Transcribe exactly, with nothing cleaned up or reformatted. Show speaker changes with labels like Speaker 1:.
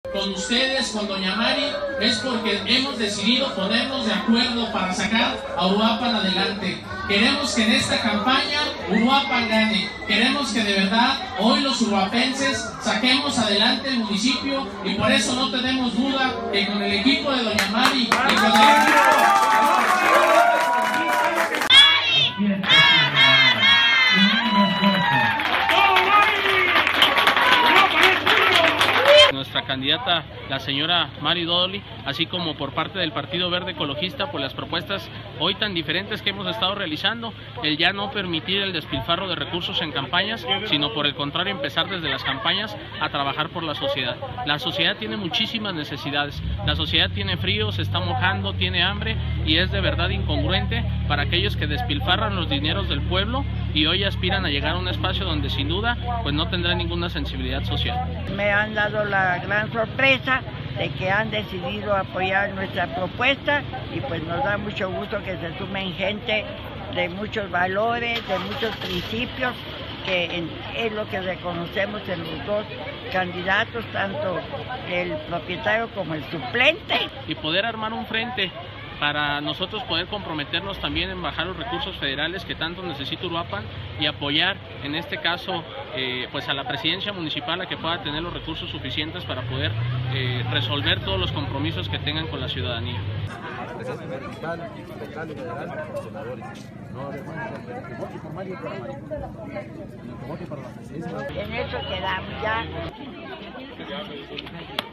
Speaker 1: Con ustedes, con doña Mari, es porque hemos decidido ponernos de acuerdo para sacar a Uruapan adelante. Queremos que en esta campaña Uruapan gane. Queremos que de verdad hoy los uruapenses saquemos adelante el municipio, y por eso no tenemos duda que con el equipo de doña Mari y con el equipo...
Speaker 2: Nuestra candidata, la señora Mari Dodoli, así como por parte del Partido Verde Ecologista, por las propuestas hoy tan diferentes que hemos estado realizando, el ya no permitir el despilfarro de recursos en campañas, sino por el contrario empezar desde las campañas a trabajar por la sociedad. La sociedad tiene muchísimas necesidades, la sociedad tiene frío, se está mojando, tiene hambre, y es de verdad incongruente para aquellos que despilfarran los dineros del pueblo y hoy aspiran a llegar a un espacio donde sin duda pues no tendrán ninguna sensibilidad social.
Speaker 3: Me han dado la gran sorpresa de que han decidido apoyar nuestra propuesta, y pues nos da mucho gusto que se sumen gente de muchos valores, de muchos principios, que es lo que reconocemos en los dos candidatos, tanto el propietario como el suplente.
Speaker 2: Y poder armar un frente para nosotros poder comprometernos también en bajar los recursos federales que tanto necesita Uruapan, y apoyar en este caso eh, pues a la presidencia municipal a que pueda tener los recursos suficientes para poder eh, resolver todos los compromisos que tengan con la ciudadanía.
Speaker 3: En eso quedamos ya.